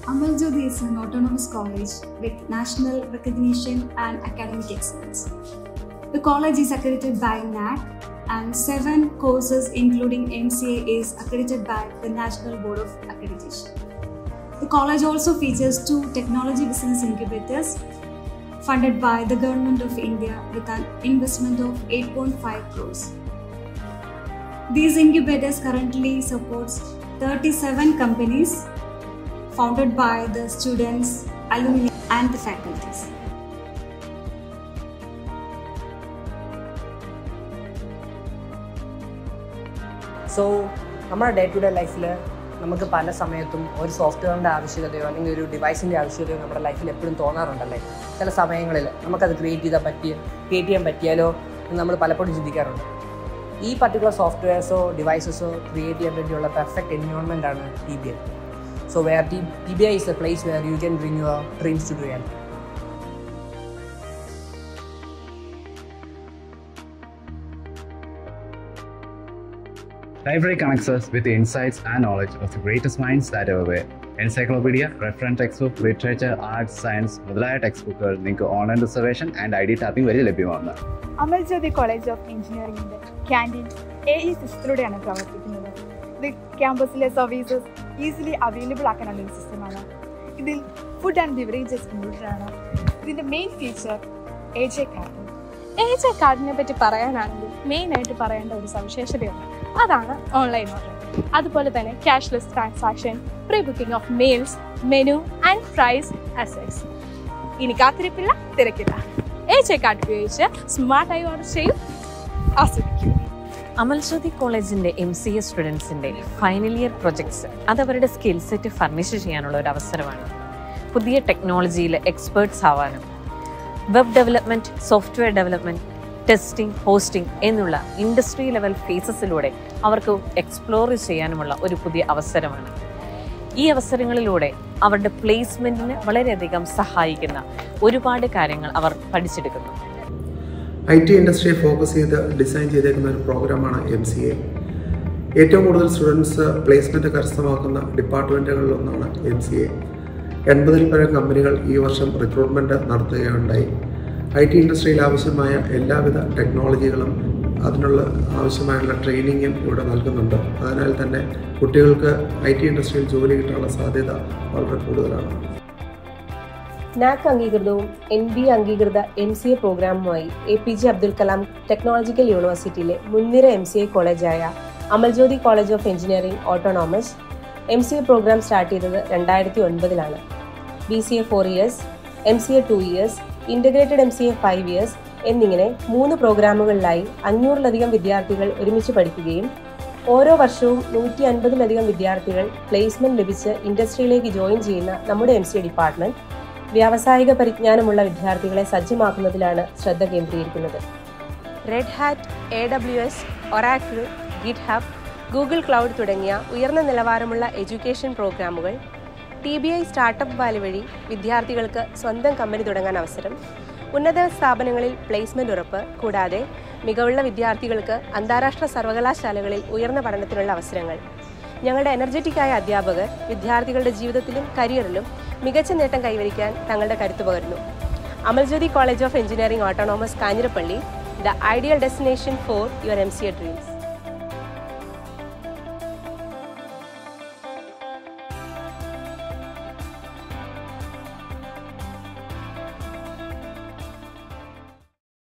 Amal Jyothi is an autonomous college with national recognition and academic excellence. The college is accredited by NAC and 7 courses including MCA is accredited by the National Board of Accreditation. The college also features 2 technology business incubators funded by the Government of India with an investment of 8.5 crores. These incubators currently supports 37 companies founded by the students, alumni and the faculties. So, നമ്മുടെ day to day ലൈഫിൽ നമുക്ക് പല സമയത്തും ഒരു സോഫ്റ്റ്വെയറിൻ്റെ ആവശ്യകതയോ അല്ലെങ്കിൽ ഒരു ഡിവൈസിൻ്റെ ആവശ്യകതയോ നമ്മുടെ ലൈഫിൽ എപ്പോഴും തോന്നാറുണ്ടല്ലേ. ചില സമയങ്ങളിൽ നമുക്കത് ക്രിയേറ്റ് ചെയ്യാൻ പറ്റിയാലോ എന്ന് നമ്മൾ പലപ്പോഴും ചിന്തിക്കാറുണ്ട്. ഈ പർട്ടിക്കുലർ സോഫ്റ്റ്വെയർസോ ഡിവൈസസോ ക്രിയേറ്റ് ചെയ്യാൻ വേണ്ടിയുള്ള പെർഫെക്റ്റ് എൻവയോൺമെൻ്റ് ആണ് TBI. So where TBI is a place where you can bring your dreams to reality. Library connects us with the insights and knowledge of the greatest minds that ever were. Encyclopedia, reference textbook, literature, arts, science, മുതലായ text നിങ്ങൾക്ക് online reservation and ID tapping വഴി ലഭ്യമാണ്. അമൽ ജ്യോതി college of എഞ്ചിനീയറിംഗിന്റെ canteen AE സിസ്റ്റത്തിലൂടെയാണ് പ്രവർത്തിക്കുന്നത്. ഇത് ക്യാമ്പസിലെ services easily available ആക്കാനുള്ള ഒരു സിസ്റ്റമാണ്. ഇതിൽ ഫുഡ് ആൻഡ് ബിവറേജസ് ഇൻക്ലൂഡഡ് ആണ്. ഇതിൻ്റെ main feature AJ card. AJ കാർഡിനെ പറ്റി പറയാനാണെങ്കിൽ മെയിനായിട്ട് പറയേണ്ട ഒരു സവിശേഷതയുണ്ട്. അതാണ് ഓൺലൈൻ ഓർഡർ. അതുപോലെ തന്നെ cashless transaction, pre booking of meals, menu and price assets. ഇനി കാത്തിരിപ്പില്ല, തിരക്കില്ല. AJ കാർഡ് ഉപയോഗിച്ച് സ്മാർട്ടായി ഓർഡർ ചെയ്യും, ആസ്വദിക്കും. അമൽ ജ്യോതി കോളേജിൻ്റെ MCA സ്റ്റുഡൻസിൻ്റെ ഫൈനൽ ഇയർ പ്രൊജക്ട്സ് അതവരുടെ സ്കിൽ സെറ്റ് ഫർണിഷ് ചെയ്യാനുള്ള ഒരു അവസരമാണ്. പുതിയ ടെക്നോളജിയിൽ എക്സ്പേർട്സ് ആവാനും web development, software development, testing, hosting എന്നുള്ള ഇൻഡസ്ട്രി ലെവൽ ഫേസസിലൂടെ അവർക്ക് എക്സ്പ്ലോർ ചെയ്യാനുമുള്ള ഒരു പുതിയ അവസരമാണ്. ഈ അവസരങ്ങളിലൂടെ അവരുടെ പ്ലേസ്മെൻറ്റിന് വളരെയധികം സഹായിക്കുന്ന ഒരുപാട് കാര്യങ്ങൾ അവർ പഠിച്ചെടുക്കുന്നു. IT ഇൻഡസ്ട്രിയെ ഫോക്കസ് ചെയ്ത് ഡിസൈൻ ചെയ്തേക്കുന്ന ഒരു പ്രോഗ്രാമാണ് MCA. ഏറ്റവും കൂടുതൽ സ്റ്റുഡൻസ് പ്ലേസ്മെൻറ്റ് കരസ്ഥമാക്കുന്ന ഡിപ്പാർട്ട്മെൻറ്റുകളിലൊന്നാണ് MCA. 80-ൽ പരം കമ്പനികൾ ഈ വർഷം റിക്രൂട്ട്മെൻറ്റ് നടത്തുകയുണ്ടായി. IT ഇൻഡസ്ട്രിയിൽ ആവശ്യമായ എല്ലാവിധ ടെക്നോളജികളും അതിനുള്ള ആവശ്യമായുള്ള ട്രെയിനിങ്ങും ഇവിടെ നൽകുന്നുണ്ട്. അതിനാൽ തന്നെ കുട്ടികൾക്ക് IT ഇൻഡസ്ട്രിയിൽ ജോലി കിട്ടാനുള്ള സാധ്യത വളരെ കൂടുതലാണ്. NAC അംഗീകൃതവും NBA അംഗീകൃത MCA പ്രോഗ്രാമുമായി APJ അബ്ദുൽ കലാം ടെക്നോളജിക്കൽ യൂണിവേഴ്സിറ്റിയിലെ മുൻനിര MCA കോളേജായ അമൽ ജ്യോതി college of engineering autonomous MCA programme start ചെയ്തത് 2009-ലാണ്. BCA 4 years, MCA 2 years, integrated MCA 5 years എന്നിങ്ങനെ 3 പ്രോഗ്രാമുകളിലായി 500-ലധികം വിദ്യാർത്ഥികൾ ഒരുമിച്ച് പഠിക്കുകയും ഓരോ വർഷവും 150-ലധികം വിദ്യാർത്ഥികൾ പ്ലേസ്മെൻറ്റ് ലഭിച്ച് ഇൻഡസ്ട്രിയിലേക്ക് ജോയിൻ ചെയ്യുന്ന നമ്മുടെ MCA ഡിപ്പാർട്ട്മെൻറ്റ് വ്യാവസായിക പരിജ്ഞാനമുള്ള വിദ്യാർത്ഥികളെ സജ്ജമാക്കുന്നതിലാണ് ശ്രദ്ധ കേന്ദ്രീകരിക്കുന്നത്. Red Hat, AWS, Oracle, GitHub, Google cloud തുടങ്ങിയ ഉയർന്ന നിലവാരമുള്ള എഡ്യൂക്കേഷൻ പ്രോഗ്രാമുകൾ, TBI സ്റ്റാർട്ടപ്പ് വാലി വഴി വിദ്യാർത്ഥികൾക്ക് സ്വന്തം കമ്പനി തുടങ്ങാൻ അവസരം, ഉന്നത സ്ഥാപനങ്ങളിൽ പ്ലേസ്മെൻറ്റ് ഉറപ്പ്, കൂടാതെ മികവുള്ള വിദ്യാർത്ഥികൾക്ക് അന്താരാഷ്ട്ര സർവകലാശാലകളിൽ ഉയർന്ന പഠനത്തിനുള്ള അവസരങ്ങൾ. ഞങ്ങളുടെ എനർജറ്റിക്കായ അധ്യാപകർ വിദ്യാർത്ഥികളുടെ ജീവിതത്തിലും കരിയറിലും മികച്ച നേട്ടം കൈവരിക്കാൻ തങ്ങളുടെ കരുത്ത് പകരുന്നു. അമൽ ജ്യോതി college of engineering autonomous Kanjirappally, the ideal destination for your MCA dreams.